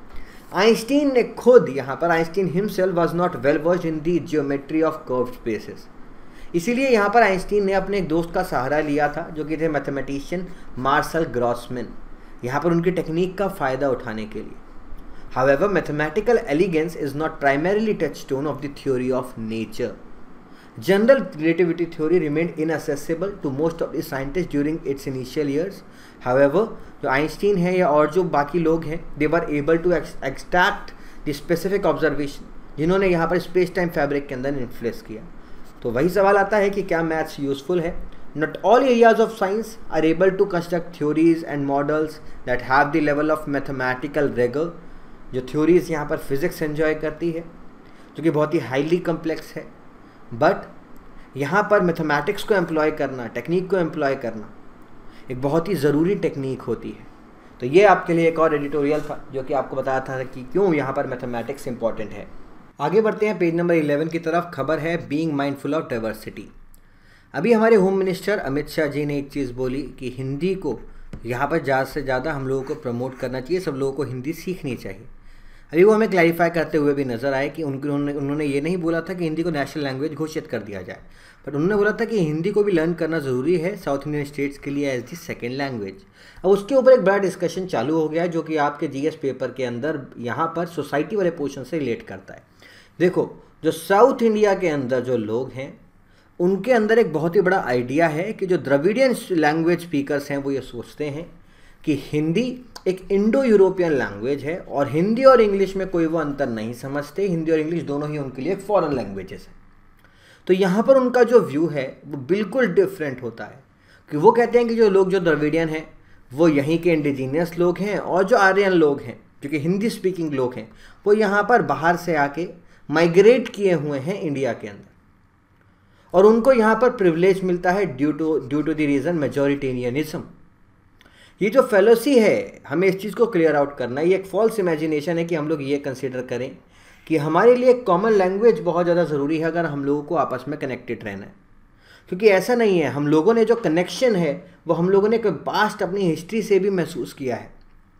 Einstein ने खुद यहाँ पर, Einstein himself was not well versed in the geometry of curved spaces, इसीलिए यहाँ पर आइंस्टीन ने अपने एक दोस्त का सहारा लिया था जो कि थे मैथमेटिशियन मार्शल ग्रॉसमैन, यहाँ पर उनकी टेक्निक का फ़ायदा उठाने के लिए। However, mathematical elegance is not primarily touchstone of the theory of nature. General relativity theory remained inaccessible to most of the scientists during its initial years. However, जो Einstein है या और जो बाकी लोग हैं, they were able to extract the specific observation, जिन्होंने यहाँ पर स्पेस टाइम फैब्रिक के अंदर इन्फ्लुएंस किया। तो वही सवाल आता है कि क्या मैथ्स यूजफुल है? Not all areas of science are able to construct theories and models that have the level of mathematical rigor जो थ्योरीज यहाँ पर फिज़िक्स एंजॉय करती है, जो कि बहुत ही हाईली कम्प्लेक्स है, बट यहाँ पर मैथमेटिक्स को एम्प्लॉय करना, टेक्निक को एम्प्लॉय करना एक बहुत ही ज़रूरी टेक्निक होती है। तो ये आपके लिए एक और एडिटोरियल था जो कि आपको बताया था कि क्यों यहाँ पर मैथमेटिक्स इंपॉर्टेंट है। आगे बढ़ते हैं पेज नंबर 11 की तरफ। खबर है बीइंग माइंडफुल ऑफ डाइवर्सिटी। अभी हमारे होम मिनिस्टर अमित शाह जी ने एक चीज़ बोली कि हिंदी को यहाँ पर ज़्यादा से ज़्यादा हम लोगों को प्रमोट करना चाहिए, सब लोगों को हिंदी सीखनी चाहिए। अभी वो हमें क्लैरिफाई करते हुए भी नज़र आए कि उन्होंने ये नहीं बोला था कि हिंदी को नेशनल लैंग्वेज घोषित कर दिया जाए, बट उन्होंने बोला था कि हिंदी को भी लर्न करना ज़रूरी है साउथ इंडियन स्टेट्स के लिए एज दी सेकेंड लैंग्वेज। अब उसके ऊपर एक बड़ा डिस्कशन चालू हो गया जो कि आपके जीएस पेपर के अंदर यहाँ पर सोसाइटी वाले पोर्शन से रिलेट करता है। देखो, जो साउथ इंडिया के अंदर जो लोग हैं उनके अंदर एक बहुत ही बड़ा आइडिया है कि जो द्रविडियन लैंग्वेज स्पीकर्स हैं वो ये सोचते हैं कि हिंदी एक इंडो यूरोपियन लैंग्वेज है और हिंदी और इंग्लिश में कोई वो अंतर नहीं समझते, हिंदी और इंग्लिश दोनों ही उनके लिए एक फॉरेन लैंग्वेजेस हैं। तो यहाँ पर उनका जो व्यू है वो बिल्कुल डिफरेंट होता है कि वो कहते हैं कि जो लोग जो द्रविडियन हैं वो यहीं के इंडिजीनियस लोग हैं और जो आर्यन लोग हैं जो कि हिंदी स्पीकिंग लोग हैं वो यहाँ पर बाहर से आके माइग्रेट किए हुए हैं इंडिया के अंदर और उनको यहाँ पर प्रिविलेज मिलता है due to the reason majoritarianism. ये जो फेलोसी है, हमें इस चीज़ को क्लियर आउट करना है। ये एक फॉल्स इमेजिनेशन है कि हम लोग ये कंसीडर करें कि हमारे लिए कॉमन लैंग्वेज बहुत ज़्यादा ज़रूरी है अगर हम लोगों को आपस में कनेक्टेड रहना है, क्योंकि ऐसा नहीं है। हम लोगों ने जो कनेक्शन है वो हम लोगों ने पास्ट अपनी हिस्ट्री से भी महसूस किया है।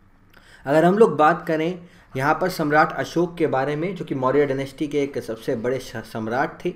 अगर हम लोग बात करें यहाँ पर सम्राट अशोक के बारे में, जो कि मौर्य डायनेस्टी के एक सबसे बड़े सम्राट थे,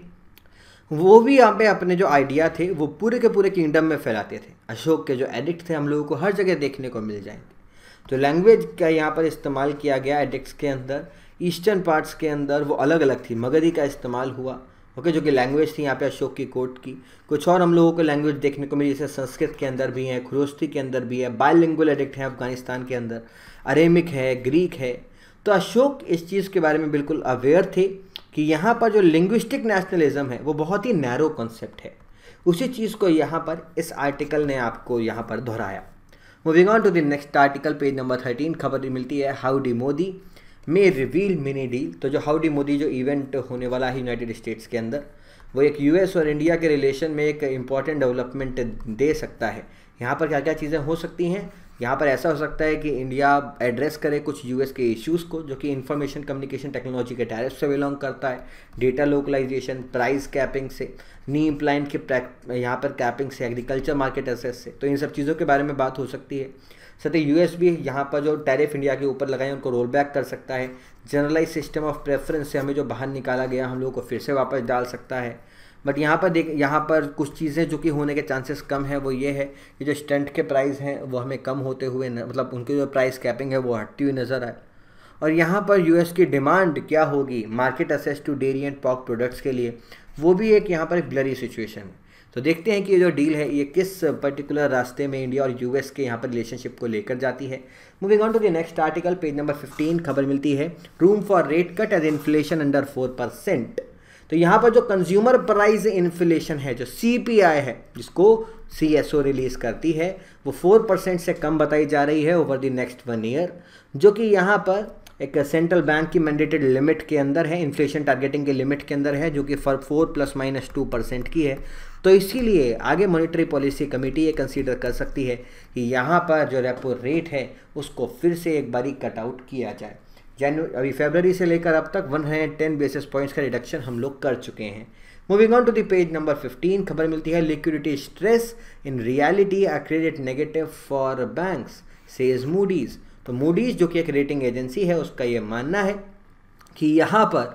वो भी यहाँ पे अपने जो आइडिया थे वो पूरे के पूरे किंगडम में फैलाते थे। अशोक के जो एडिक्ट थे हम लोगों को हर जगह देखने को मिल जाएंगे। तो लैंग्वेज का यहाँ पर इस्तेमाल किया गया एडिक्ट्स के अंदर, ईस्टर्न पार्ट्स के अंदर वो अलग अलग थी। मगधी का इस्तेमाल हुआ, ओके, जो कि लैंग्वेज थी यहाँ पे अशोक की कोर्ट की। कुछ और हम लोगों को लैंग्वेज देखने को मिली, जैसे संस्कृत के अंदर भी है, खरोस्ती के अंदर भी है, बायलिंगुअल एडिक्ट है अफगानिस्तान के अंदर, अरेमिक है, ग्रीक है। तो अशोक इस चीज़ के बारे में बिल्कुल अवेयर थे कि यहाँ पर जो लिंग्विस्टिक नेशनलिज्म है वो बहुत ही नैरो कॉन्सेप्ट है। उसी चीज़ को यहाँ पर इस आर्टिकल ने आपको यहाँ पर दोहराया। Moving on to the next article, page number 13, खबर मिलती है हाउडी मोदी में रिवील मिनी डील। तो जो हाउडी मोदी जो इवेंट होने वाला है यूनाइटेड स्टेट्स के अंदर, वो एक यूएस और इंडिया के रिलेशन में एक इम्पॉर्टेंट डेवलपमेंट दे सकता है। यहाँ पर क्या क्या चीज़ें हो सकती हैं? यहाँ पर ऐसा हो सकता है कि इंडिया एड्रेस करे कुछ यूएस के इश्यूज़ को, जो कि इंफॉर्मेशन कम्युनिकेशन टेक्नोलॉजी के टैरिफ से बिलोंग करता है, डेटा लोकलाइजेशन, प्राइस कैपिंग से, नी इम्प्लाइंट के यहाँ पर कैपिंग से, एग्रीकल्चर मार्केट एसेस से। तो इन सब चीज़ों के बारे में बात हो सकती है। साथ ही यूएस भी यहाँ पर जो टैरिफ इंडिया के ऊपर लगाए उनको रोल बैक कर सकता है। जनरलाइज सिस्टम ऑफ प्रेफरेंस से हमें जो बाहर निकाला गया हम लोगों को फिर से वापस डाल सकता है। बट यहाँ पर कुछ चीज़ें जो कि होने के चांसेस कम है, वो ये है कि जो स्टंट के प्राइस हैं वो हमें कम होते हुए, मतलब उनकी जो प्राइस कैपिंग है वो हटती हुई नज़र आए। और यहाँ पर यूएस की डिमांड क्या होगी market access to dairy and pork products के लिए, वो भी एक यहाँ पर एक ब्लरी सिचुएशन है। तो देखते हैं कि ये जो डील है ये किस पर्टिकुलर रास्ते में इंडिया और यूएस के यहाँ पर रिलेशनशिप को लेकर जाती है। Moving on to the next article, page number 15, खबर मिलती है room for rate cut as inflation under 4%। तो यहाँ पर जो कंज्यूमर प्राइस इन्फ्लेशन है, जो सीपीआई है, जिसको सीएसओ रिलीज करती है, वो 4% से कम बताई जा रही है ओवर द नेक्स्ट 1 ईयर, जो कि यहाँ पर एक सेंट्रल बैंक की मैंडेटेड लिमिट के अंदर है, इन्फ्लेशन टारगेटिंग के लिमिट के अंदर है, जो कि 4 ± 2% की है। तो इसीलिए आगे मॉनेटरी पॉलिसी कमेटी ये कंसीडर कर सकती है कि यहाँ पर जो रेपो रेट है उसको फिर से एक बारी कट आउट किया जाए। अभी फरवरी से लेकर अब तक 110 बेसिस पॉइंट्स का रिडक्शन हम लोग कर चुके हैं। Moving on to the page number 15, खबर मिलती है liquidity stress in reality are credit negative for banks says Moody's. तो मूडीज़ जो कि एक रेटिंग एजेंसी है, उसका ये मानना है कि यहाँ पर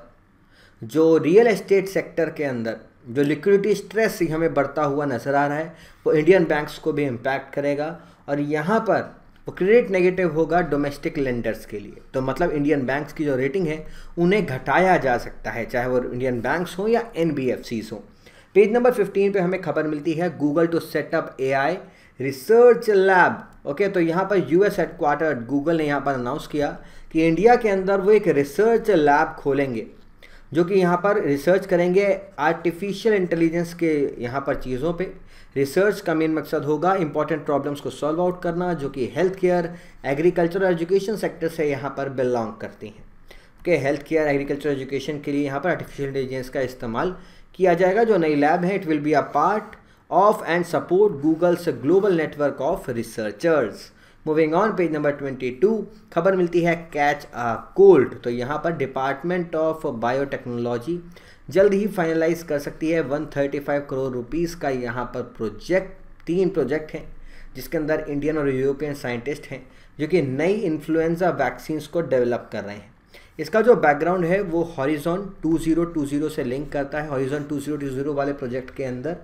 जो रियल एस्टेट सेक्टर के अंदर जो लिक्विडिटी स्ट्रेस हमें बढ़ता हुआ नज़र आ रहा है वो इंडियन बैंक्स को भी इम्पैक्ट करेगा और यहाँ पर वो क्रेडिट नेगेटिव होगा डोमेस्टिक लेंडर्स के लिए। तो मतलब इंडियन बैंक्स की जो रेटिंग है उन्हें घटाया जा सकता है, चाहे वो इंडियन बैंक्स हो या एनबीएफसीज हो। पेज नंबर 15 पे हमें खबर मिलती है Google to set up AI research lab. Okay, तो यहाँ पर यूएस हेडक्वार्टर्ड गूगल ने यहाँ पर अनाउंस किया कि इंडिया के अंदर वो एक रिसर्च लैब खोलेंगे, जो कि यहाँ पर रिसर्च करेंगे आर्टिफिशियल इंटेलिजेंस के यहाँ पर चीज़ों पे। रिसर्च का मेन मकसद होगा इंपॉर्टेंट प्रॉब्लम्स को सॉल्व आउट करना, जो कि हेल्थ केयर, एग्रीकल्चर और एजुकेशन सेक्टर से यहाँ पर बिलोंग करती हैं। Okay, health care, agriculture, education के लिए यहाँ पर आर्टिफिशियल इंटेलिजेंस का इस्तेमाल किया जाएगा। जो नई लैब है, it will be a part of and support Google's global network of researchers. Moving on, page number 22, खबर मिलती है कैच अ कोल्ड। तो यहाँ पर डिपार्टमेंट ऑफ बायोटेक्नोलॉजी जल्द ही फाइनलाइज कर सकती है 135 करोड़ रुपीस का यहाँ पर प्रोजेक्ट। 3 प्रोजेक्ट हैं जिसके अंदर इंडियन और यूरोपियन साइंटिस्ट हैं जो कि नई इन्फ्लुएंजा वैक्सीन्स को डेवलप कर रहे हैं। इसका जो बैकग्राउंड है वो हॉरिजॉन 2020 से लिंक करता है। हॉरिजॉन 2020 वाले प्रोजेक्ट के अंदर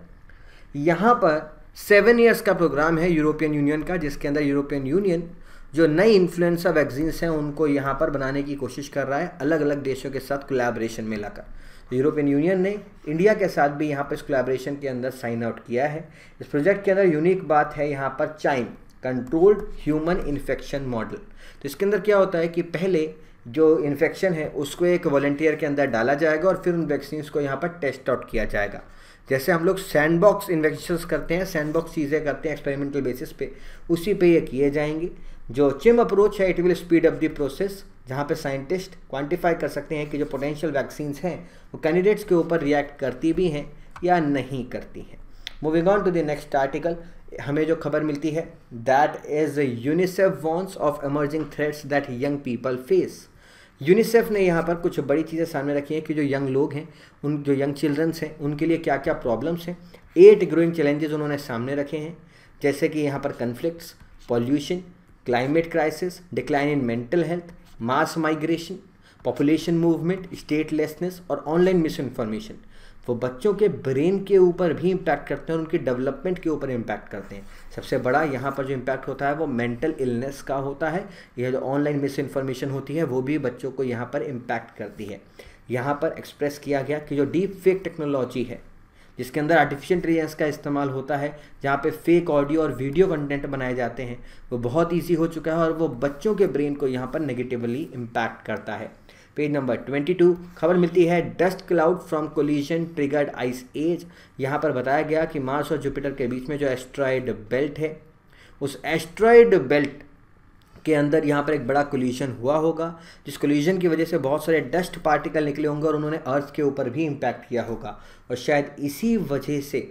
यहाँ पर 7 ईयर्स का प्रोग्राम है यूरोपियन यूनियन का, जिसके अंदर यूरोपियन यूनियन जो नई इन्फ्लुएंजा वैक्सीन्स हैं उनको यहाँ पर बनाने की कोशिश कर रहा है अलग अलग देशों के साथ कोलैबोरेशन में लाकर। यूरोपियन यूनियन ने इंडिया के साथ भी यहाँ पर इस कोलैबोरेशन के अंदर साइन आउट किया है। इस प्रोजेक्ट के अंदर यूनिक बात है यहाँ पर CHIM controlled human infection model. तो इसके अंदर क्या होता है कि पहले जो इन्फेक्शन है उसको एक वॉलंटियर के अंदर डाला जाएगा और फिर उन वैक्सीन्स को यहाँ पर टेस्ट आउट किया जाएगा। जैसे हम लोग सैंडबॉक्स इन्वेक्शंस करते हैं, सैंडबॉक्स चीज़ें करते हैं एक्सपेरिमेंटल बेसिस पे, उसी पे ये किए जाएंगे। जो चिम अप्रोच है it will speed up the process, जहाँ पे साइंटिस्ट क्वांटिफाई कर सकते हैं कि जो पोटेंशियल वैक्सीन्स हैं वो कैंडिडेट्स के ऊपर रिएक्ट करती भी हैं या नहीं करती हैं। Moving on to the next article, हमें जो खबर मिलती है that is UNICEF warns of emerging threats that young people face. UNICEF ने यहाँ पर कुछ बड़ी चीज़ें सामने रखी हैं कि जो यंग लोग हैं, उन जो यंग चिल्ड्रंस हैं, उनके लिए क्या क्या प्रॉब्लम्स हैं। 8 ग्रोइंग चैलेंजेस उन्होंने सामने रखे हैं, जैसे कि यहाँ पर conflicts, pollution, climate crisis, decline in mental health, mass migration, population movement, statelessness और ऑनलाइन मिस इन्फॉर्मेशन। वो बच्चों के ब्रेन के ऊपर भी इम्पैक्ट करते हैं और उनके डेवलपमेंट के ऊपर इम्पैक्ट करते हैं। सबसे बड़ा यहाँ पर जो इम्पैक्ट होता है वो मेंटल इलनेस का होता है। यह जो ऑनलाइन मिस इन्फॉर्मेशन होती है वो भी बच्चों को यहाँ पर इम्पैक्ट करती है। यहाँ पर एक्सप्रेस किया गया कि जो डीप फेक टेक्नोलॉजी है जिसके अंदर आर्टिफिशियल इंटेलिजेंस का इस्तेमाल होता है, जहाँ पे फेक ऑडियो और वीडियो कंटेंट बनाए जाते हैं, वो बहुत ईजी हो चुका है और वो बच्चों के ब्रेन को यहाँ पर नेगेटिवली इम्पैक्ट करता है। पेज नंबर 22 खबर मिलती है dust cloud from collision triggered ice age. यहाँ पर बताया गया कि मार्स और जुपिटर के बीच में जो एस्ट्रॉयड बेल्ट है, उस एस्ट्रॉयड बेल्ट के अंदर यहाँ पर एक बड़ा कोलिजन हुआ होगा, जिस कोलिजन की वजह से बहुत सारे डस्ट पार्टिकल निकले होंगे और उन्होंने अर्थ के ऊपर भी इम्पैक्ट किया होगा। और शायद इसी वजह से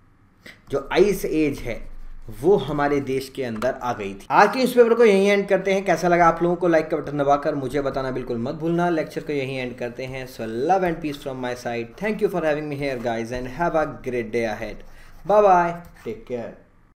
जो आइस एज है वो हमारे देश के अंदर आ गई थी। आज के न्यूज़पेपर को यहीं एंड करते हैं। कैसा लगा आप लोगों को लाइक का बटन दबाकर मुझे बताना बिल्कुल मत भूलना। लेक्चर को यहीं एंड करते हैं। So love and peace from my side. Thank you for having me here guys and have a great day ahead. Bye bye, take care.